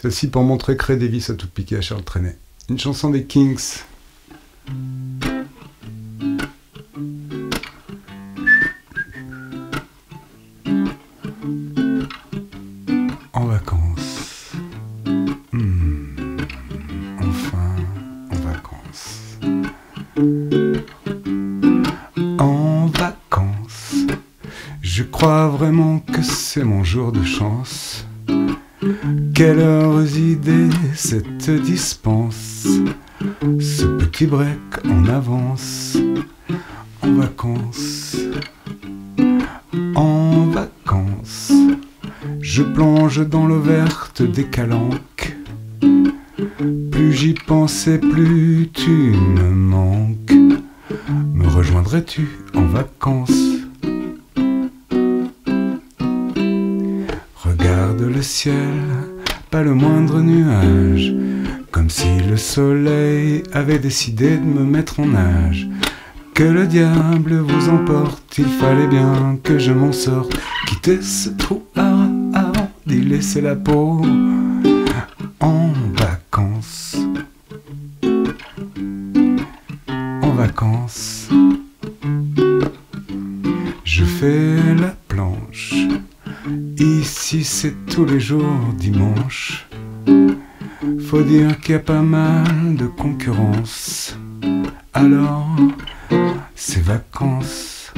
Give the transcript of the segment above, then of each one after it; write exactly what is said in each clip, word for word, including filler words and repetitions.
Celle-ci pour montrer que Ray Davies a tout piqué à Charles Trenet. Une chanson des Kings. En vacances. Mmh. Enfin, en vacances. En vacances. Je crois vraiment que c'est mon jour de chance. Quelle heureuse idée cette dispense, ce petit break en avance. En vacances, en vacances, je plonge dans l'eau verte des calanques. Plus j'y pensais, plus tu me manques. Me rejoindrais-tu en vacances? Regarde le ciel, pas le moindre nuage, comme si le soleil avait décidé de me mettre en nage. Que le diable vous emporte, il fallait bien que je m'en sorte. Quitter ce trou avant d'y laisser la peau. En vacances, en vacances, je fais la planche. Ici c'est tous les jours dimanche. Faut dire qu'il y a pas mal de concurrence. Alors, c'est vacances.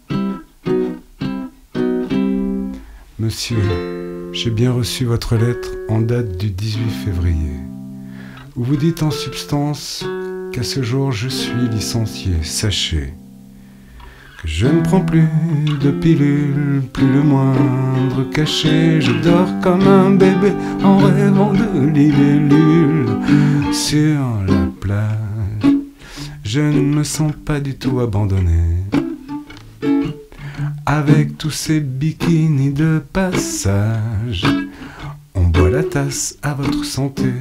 Monsieur, j'ai bien reçu votre lettre en date du dix-huit février, où vous dites en substance qu'à ce jour je suis licencié. Sachez que je ne prends plus de pilules, plus le moindre cachet. Je dors comme un bébé en rêvant de libellule sur la plage. Je ne me sens pas du tout abandonné, avec tous ces bikinis de passage. On boit la tasse à votre santé.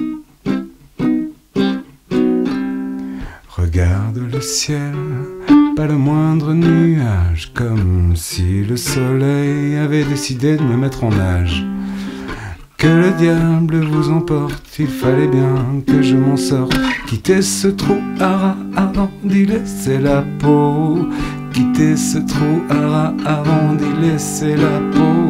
Regarde le ciel, pas le moindre nuage, comme si le soleil avait décidé de me mettre en nage. Que le diable vous emporte, il fallait bien que je m'en sorte. Quitter ce trou à rats avant d'y laisser la peau. Quitter ce trou à rats avant d'y laisser la peau.